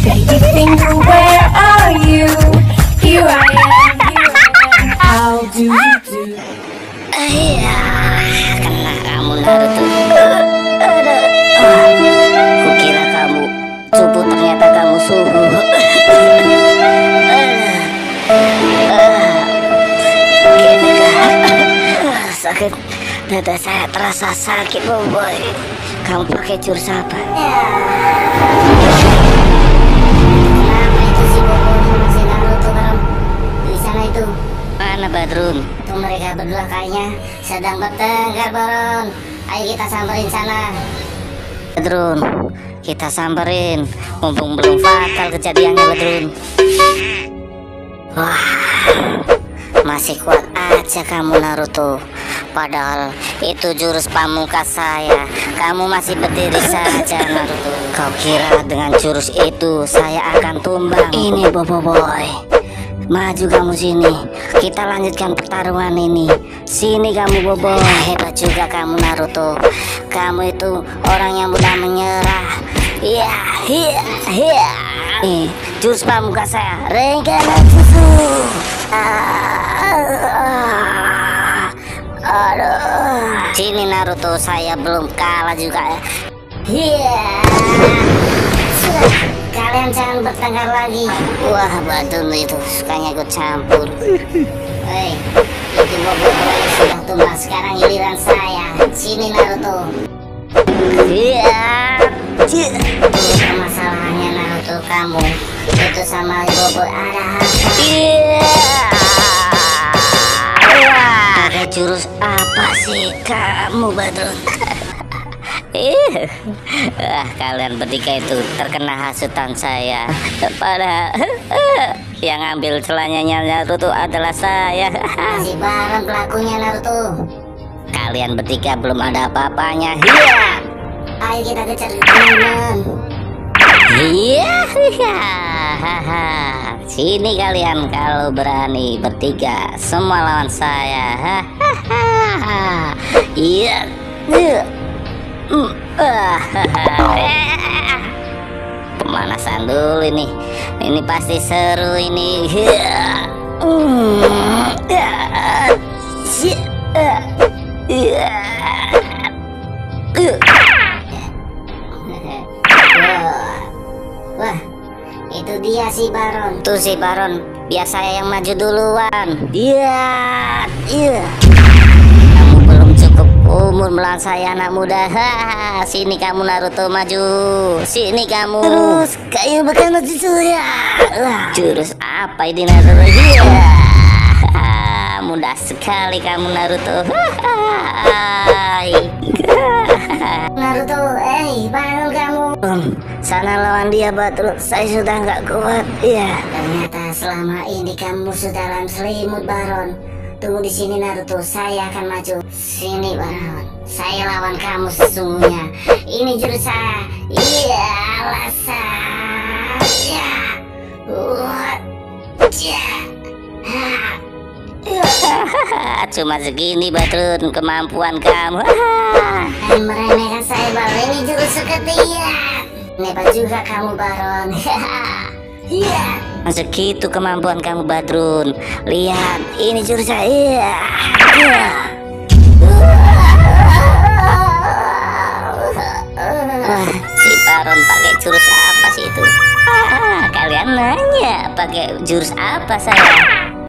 Baby finger, where are you? Here I am, how do you do? Iya, kena kamu Naruto. Kukira kamu cupu, ternyata kamu suhu. Gini kan, sakit dada saya, terasa sakit boy. Kamu pakai jurus apa? Kenapa itu si Bobo sama si Naruto di sana itu? Mana Badrun? Itu mereka berdua kayaknya sedang bertengkar, Baron. Ayo kita samperin sana. Badrun, kita samperin. Mumpung belum fatal kejadiannya, Badrun. Wah, masih kuat aja kamu Naruto. Padahal itu jurus pamungkas saya. Kamu masih berdiri saja Naruto. Kau kira dengan jurus itu saya akan tumbang? Ini Bobo boy, maju kamu sini. Kita lanjutkan pertarungan ini. Sini kamu Bobo. Hebat juga kamu Naruto. Kamu itu orang yang mudah menyerah. Iya, iya, iya. Nih, jurus pamungkas saya, Renganjutsu. Aduh, sini Naruto, saya belum kalah juga ya. Iya. Sudah, kalian jangan bertengkar lagi. Wah, Badrun itu sukanya ikut campur. Hei, itu Bobo sudah tumbang, sekarang giliran saya. Sini Naruto. Iya. Masalahnya Naruto, kamu itu sama Bobo ada apa? Iya. Ada jurus apa sih kamu Badrun? Kalian bertiga itu terkena hasutan saya. Padahal yang ambil celahnya Naruto adalah saya. Si Baron pelakunya Naruto. Kalian bertiga belum ada apa-apanya. Iya. Ayo kita kejar teman-teman. Iya. Sini kalian kalau berani bertiga, semua lawan saya. Iya. Pemanasan dulu ini. Ini pasti seru ini. Wah, itu dia si Baron. Tuh si Baron, biar saya yang maju duluan. Iya, iya. Kamu belum cukup umur melawan saya anak muda. Sini kamu Naruto, maju. Sini kamu. Terus kayu bakal maju ya. Jurus apa ini Naruto? Iya. Mudah sekali kamu Naruto. Naruto, bangun kamu. Sana lawan dia Badrun, saya sudah nggak kuat. Iya. Ternyata selama ini kamu sudah dalam selimut Baron. Tunggu di sini Naruto, saya akan maju. Sini Baron, saya lawan kamu sesungguhnya. Ini jurus saya. Iya, alasan. Ya. Cuma segini Badrun kemampuan kamu. Meremehkan saya Baron, ini jurus seketiak. Hebat juga kamu Baron. Iya. Segitu kemampuan kamu Badrun. Lihat, ini jurus saya. Iya. Si Baron pakai jurus apa sih itu? Kalian nanya pakai jurus apa saya?